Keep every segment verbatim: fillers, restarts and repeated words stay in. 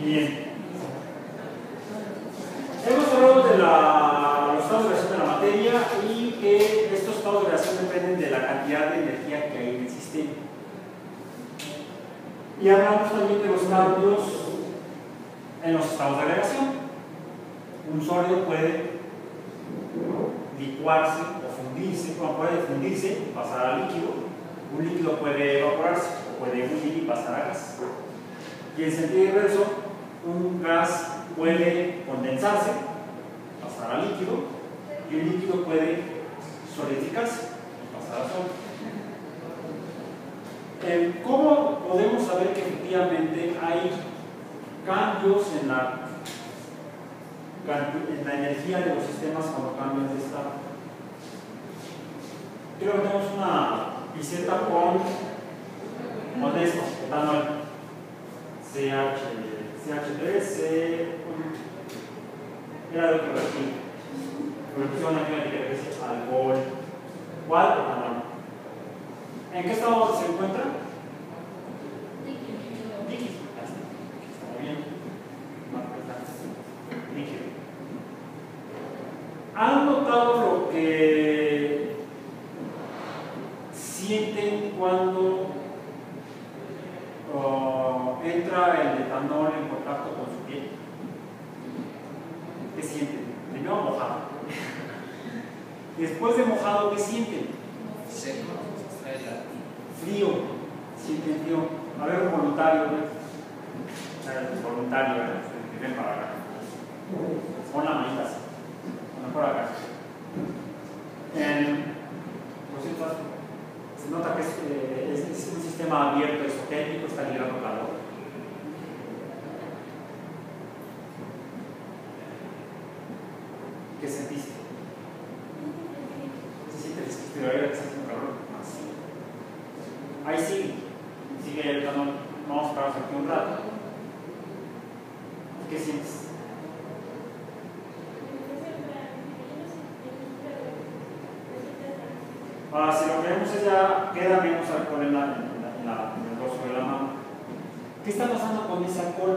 Bien. Hemos hablado de la, los estados de reacción de la materia y que estos estados de reacción dependen de la cantidad de energía que hay en el sistema. Y hablamos también de los cambios en los estados de reacción. Un sólido puede licuarse o fundirse, o puede fundirse y pasar a líquido. Un líquido puede evaporarse o puede fundir y pasar a gas. Y en sentido inverso, un gas puede condensarse, pasar a líquido, y un líquido puede solidificarse y pasar a sólido. Eh, ¿Cómo podemos saber que efectivamente hay cambios en la, en la energía de los sistemas cuando cambian de estado? Creo que tenemos una piseta con, con esto, etanol, C H, C H tres, C, era de otro vertido. Producción aquí una etiqueta que dice alcohol. ¿Cuál? Etanol. ¿En qué estado se encuentra? Líquido. Líquido. Está bien. Líquido. ¿Han notado lo que sienten cuando uh, entra el etanol en contacto con su piel? ¿Qué sienten? Primero mojado. Después de mojado, ¿qué sienten? Seco. Frío. Sienten frío. A ver, un voluntario, ¿no? Voluntario, ¿verdad? Ven para acá. Pon la manita así. Bueno, por acá. En, por cierto, se nota que es, eh, es, es un sistema abierto, esotérico, está liberando calor. ¿Qué sentiste? ¿Se siente fresquito? ¿Ahora que está haciendo calor? Ahí sigue. Sigue el etanol. Vamos a parar aquí un rato. ¿Qué sientes? Ahora, si lo que vemos es ya queda menos alcohol en, la, en, la, en, la, en el dorso de la mano. ¿Qué está pasando con ese alcohol?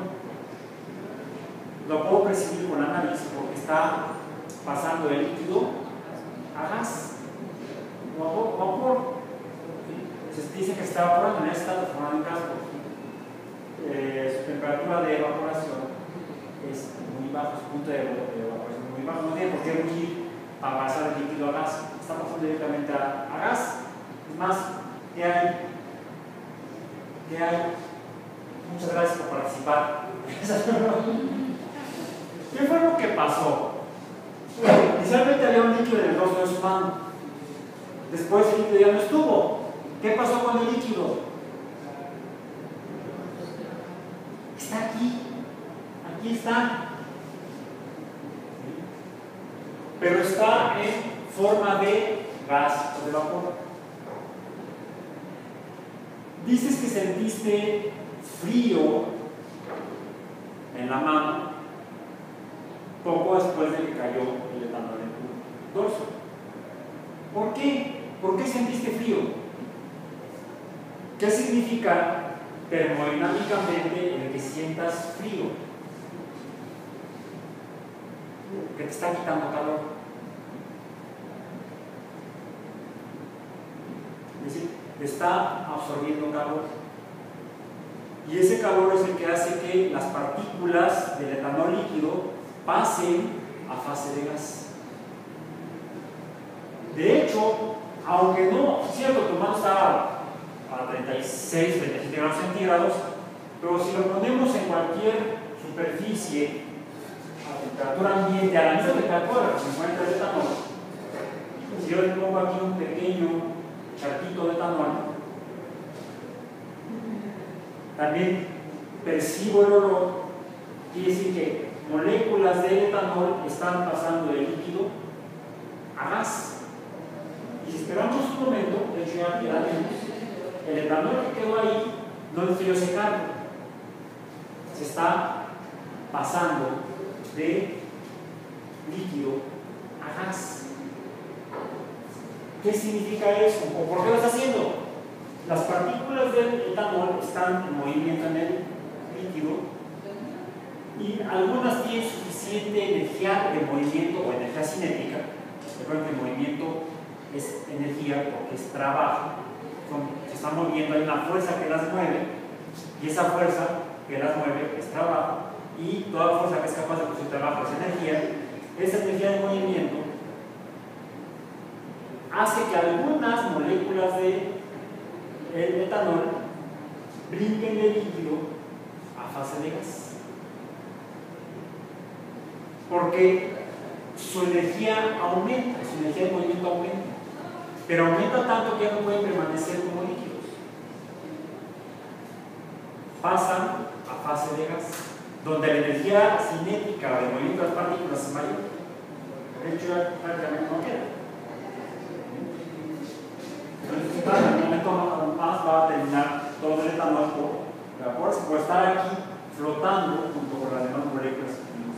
Lo puedo percibir con la nariz porque está pasando el líquido a gas o a vapor. Se dice que está evaporando, en está transformando en gas porque eh, su temperatura de evaporación es muy baja, su punto de evaporación es muy bajo. No tiene por qué huir para pasar el líquido a gas, está pasando directamente a, a gas. Es más, ¿qué hay? ¿Qué hay? Muchas gracias por participar. ¿Qué fue lo que pasó? Inicialmente había un líquido en el dorso de su mano. Después el líquido ya no estuvo. ¿Qué pasó con el líquido? Está aquí. Aquí está. Pero está en forma de gas o de vapor. Dices que sentiste frío en la mano poco después de que cayó el etanol en tu dorso. ¿Por qué? ¿Por qué sentiste frío? ¿Qué significa termodinámicamente el que sientas frío? Que te está quitando calor. Es decir, te está absorbiendo calor. Y ese calor es el que hace que las partículas del etanol líquido pasen a fase de gas. De hecho, aunque no, cierto, tu mano está a treinta y seis, treinta y siete grados centígrados, pero si lo ponemos en cualquier superficie a temperatura ambiente, a la misma temperatura que se encuentra el etanol, si yo le pongo aquí un pequeño charquito de etanol, también percibo el olor. Quiere decir que moléculas de etanol están pasando del líquido a gas. Y si esperamos un momento, de hecho ya quedaremos, el etanol que quedó ahí no decidió secarlo, se está pasando de líquido a gas. ¿Qué significa eso? ¿O por qué lo está haciendo? Las partículas del etanol están en movimiento en el líquido y algunas tienen suficiente energía de movimiento o energía cinética. Recuerden que el movimiento es energía porque es trabajo, se están moviendo, hay una fuerza que las mueve y esa fuerza que las mueve es trabajo, y toda fuerza que es capaz de producir trabajo es energía. Esa energía de movimiento hace que algunas moléculas de el etanol brinquen de líquido a fase de gas, porque su energía aumenta, su energía de movimiento aumenta, pero aumenta tanto que ya no pueden permanecer como líquidos, pasan a fase de gas, donde la energía cinética de movimiento de las partículas es mayor. De hecho, ya prácticamente no queda. Entonces, en un momento más va a terminar todo el etanol por vapor, por estar aquí flotando junto con las demás moléculas que tenemos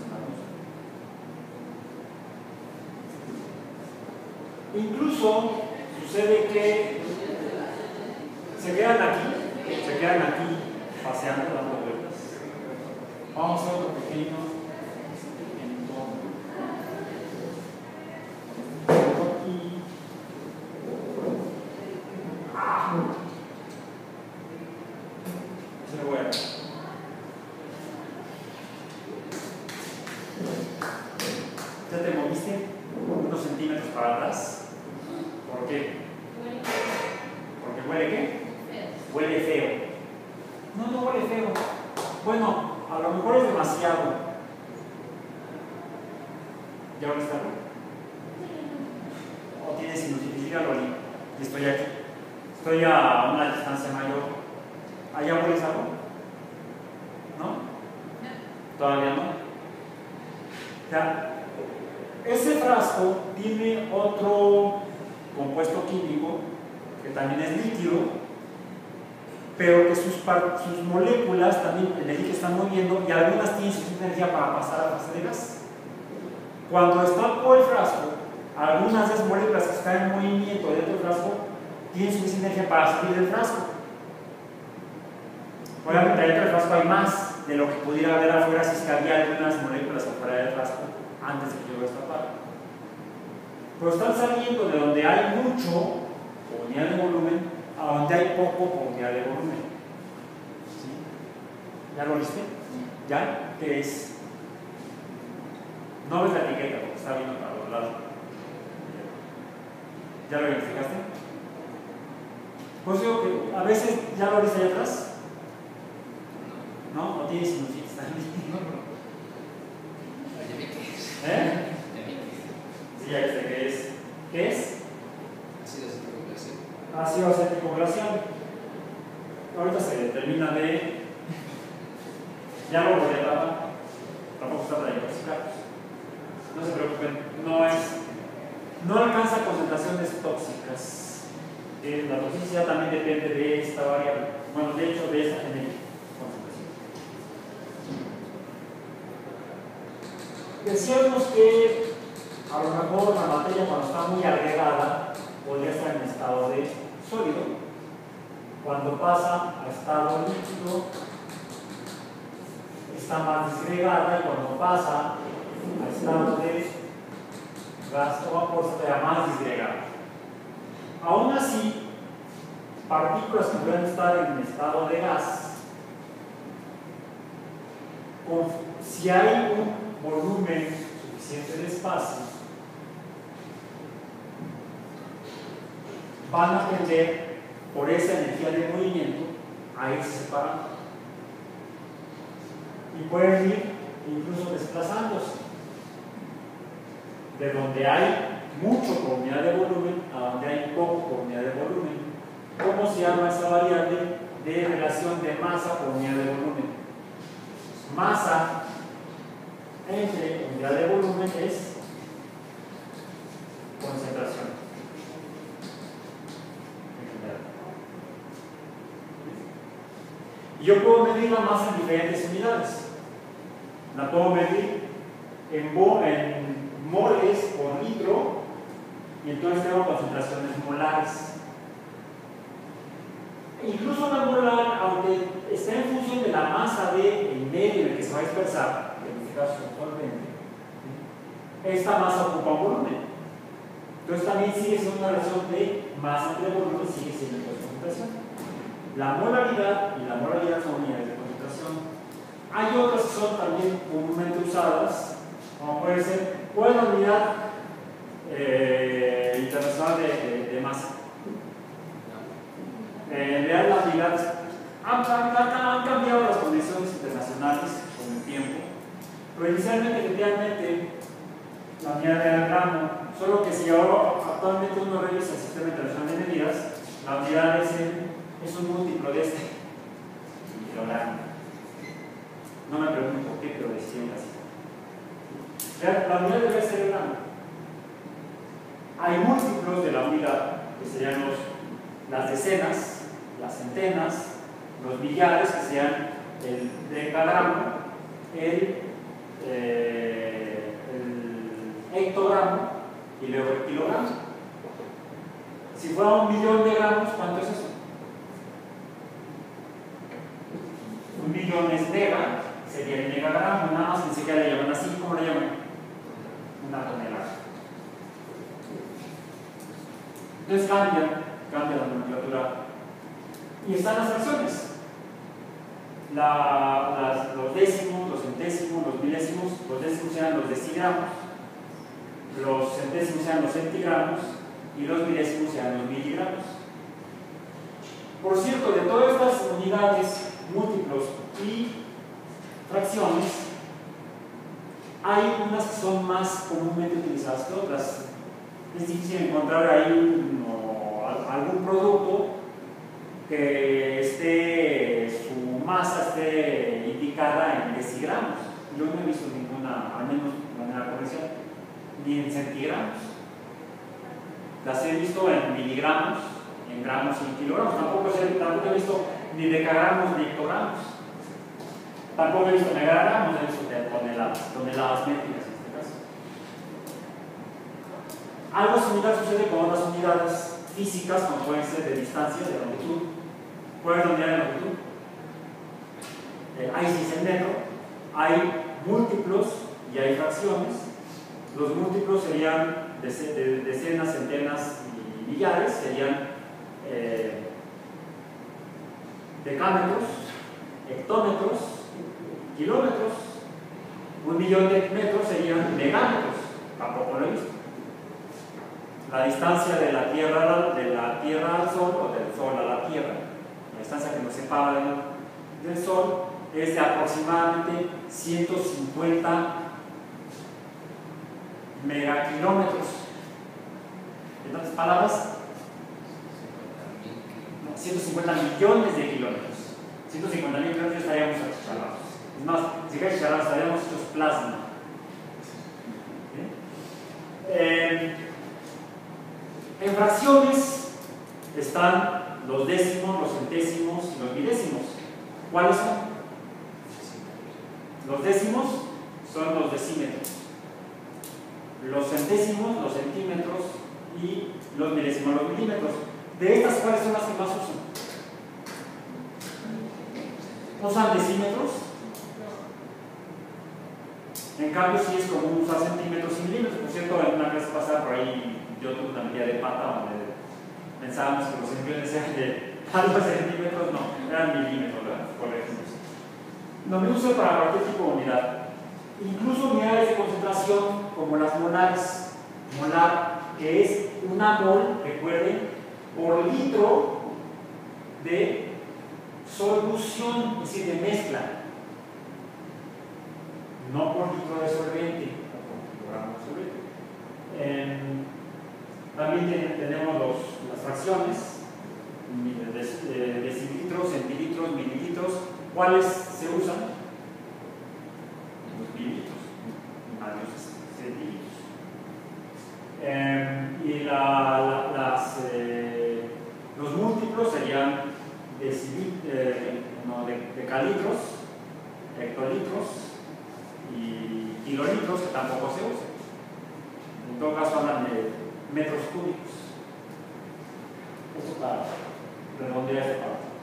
en la luz. Incluso sucede que se quedan aquí, se quedan aquí paseando, dando vueltas. Vamos a hacer otro pequeño entorno. Aquí. Se lo voy a ver. ¿Ya te moviste unos centímetros para atrás? ¿Por qué? ¿Porque huele qué? Huele feo. No, no huele feo. Bueno, a lo mejor es demasiado. ¿Ya oliste algo? ¿O tienes sinusitis? Ya lo olí. Y estoy aquí. Estoy a una distancia mayor. ¿Allá hueles algo? ¿No? ¿Todavía no? Ya. Ese frasco tiene otro compuesto químico que también es líquido, pero que sus, sus moléculas también en el líquido están moviendo y algunas tienen suficiente energía para pasar a fase de gas. Cuando está por el frasco, algunas de esas moléculas que están en movimiento dentro del frasco tienen suficiente energía para salir del frasco. Obviamente dentro del frasco hay más de lo que pudiera haber afuera si es que había algunas moléculas afuera del frasco antes de que yo lo destapara. Pero están saliendo de donde hay mucho por unidad de volumen a donde hay poco por unidad de volumen. ¿Sí? ¿Ya lo viste? ¿Ya? ¿Qué es? No ves la etiqueta porque está viendo para los lados. ¿Ya lo identificaste? Pues digo que a veces ya lo viste allá atrás. ¿No? ¿O tienes sinusitis también? ¿Eh? Sí, ya viste qué es. ¿Qué es? Ácido acético glacial. Ácido acético glacial. Ahorita se termina de. Ya lo voy a tapar. Tampoco está para intoxicar. No se preocupen, no es. No alcanza concentraciones tóxicas. Eh, la toxicidad también depende de esta variable. Bueno, de hecho, de esta genética. Decíamos que a lo mejor la materia cuando está muy agregada podría estar en estado de sólido. Cuando pasa a estado líquido está más disgregada, y cuando pasa a estado de gas o vapor está más disgregada. Aún así, partículas que pueden estar en estado de gas, con, si hay un volumen suficiente de espacio, van a tender por esa energía de movimiento a irse separando y pueden ir incluso desplazándose de donde hay mucho por unidad de volumen a donde hay poco por unidad de volumen. ¿Cómo se llama esa variable de relación de masa por unidad de volumen? Masa entre unidad de volumen es concentración. Y yo puedo medir la masa en diferentes unidades. La puedo medir en, bo, en moles por litro, y entonces tengo concentraciones molares. Incluso la molar, aunque esté en función de la masa del medio en el que se va a dispersar, caso solvente, esta masa ocupa un volumen. Entonces también sigue siendo una relación de masa entre volumen, sigue siendo de concentración. La molaridad y la molaridad son unidades de concentración. Hay otras que son también comúnmente usadas, como puede ser, ¿cuál es la unidad eh, internacional de, de, de masa? Eh, en realidad las unidades han, han, han cambiado las condiciones internacionales con el tiempo, pero inicialmente, efectivamente, la unidad era gramo, solo que si ahora actualmente uno revisa el sistema internacional de medidas, la unidad es, el, es un múltiplo de este kilogramo. No me pregunto por qué, pero decían así. La unidad debe ser el gramo. Hay múltiplos de la unidad, que serían los, las decenas, las centenas, los millares, que sean el decagramo, el, eh, el hectogramo y luego el kilogramo. Si fuera un millón de gramos, ¿cuánto es eso? Un millón es mega, sería el megagramo, nada más, ni siquiera le llaman así. ¿Cómo le llaman? Una tonelada. Entonces cambia, cambia la nomenclatura. Y están las fracciones. La, las, los décimos, los centésimos, los milésimos. Los décimos sean los decigramos, los centésimos sean los centigramos y los milésimos sean los miligramos. Por cierto, de todas estas unidades, múltiplos y fracciones, hay unas que son más comúnmente utilizadas que otras. Es difícil encontrar ahí no, algún producto que esté, su masa esté indicada en decigramos. Yo no he visto ninguna, al menos de manera comercial, ni en centigramos. Las he visto en miligramos, en gramos y en kilogramos. Tampoco, tampoco he visto ni decagramos ni hectogramos. Tampoco he visto megagramos, he visto toneladas, toneladas métricas en este caso. Algo similar sucede con otras unidades físicas, como pueden ser de distancia, de longitud. ¿Cuál es la unidad de longitud? Eh, ahí sí es el metro. Hay múltiplos y hay fracciones. Los múltiplos serían decenas, centenas y millares, serían eh, decámetros, hectómetros, kilómetros. Un millón de metros serían megámetros, tampoco lo he visto. La distancia de la Tierra, de la tierra al Sol o del Sol a la Tierra, la distancia que nos separa del, del Sol, es de aproximadamente ciento cincuenta megakilómetros. En otras palabras, no, ciento cincuenta millones de kilómetros. ciento cincuenta mil kilómetros estaríamos achicharrados. Es más, si fuera achicharrados estaríamos hechos plasma. ¿Sí? Eh, en fracciones están los décimos, los centésimos y los milésimos. ¿Cuáles son? Los décimos son los decímetros, los centésimos, los centímetros y los milésimos, los milímetros. De estas, ¿cuáles son las que más usan? ¿Usan decímetros? En cambio, sí es común usar centímetros y milímetros. Por cierto, en una clase pasada por ahí yo tuve una medida de pata donde pensábamos que los centímetros eran de tantos centímetros, no, eran milímetros, ¿verdad? Correctos. No me uso para cualquier tipo de unidad. Incluso unidades de concentración como las molares. Molar, que es una mol, recuerden, por litro de solución, es decir, de mezcla. No por litro de solvente, o por kilogramo de solvente. Eh, también tenemos los, las fracciones, decilitros, centilitros, mililitros. ¿Cuáles se usan? Los mililitros, más los centilitros. Eh, y la, la, las, eh, los múltiplos serían eh, no, de, decalitros, hectolitros y kilolitros, que tampoco se usan. En todo caso hablan de metros cúbicos. Eso para redondear esta parte.